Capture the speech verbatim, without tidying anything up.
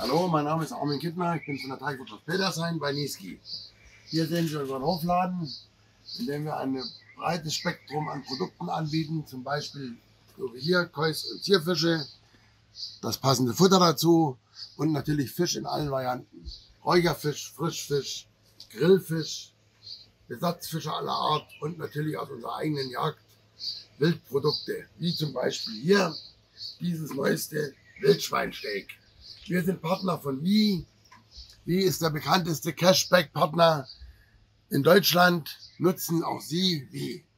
Hallo, mein Name ist Armin Kittner, ich bin von der Teichwirtschaft Petershain bei Niesky. Hier sehen Sie unseren Hofladen, in dem wir ein breites Spektrum an Produkten anbieten, zum Beispiel so wie hier Kois- und Zierfische, das passende Futter dazu und natürlich Fisch in allen Varianten. Räucherfisch, Frischfisch, Grillfisch, Ersatzfische aller Art und natürlich aus unserer eigenen Jagd Wildprodukte, wie zum Beispiel hier dieses neueste Wildschweinsteak. Wir sind Partner von Wie. Wie ist der bekannteste Cashback-Partner in Deutschland. Nutzen auch Sie Wie.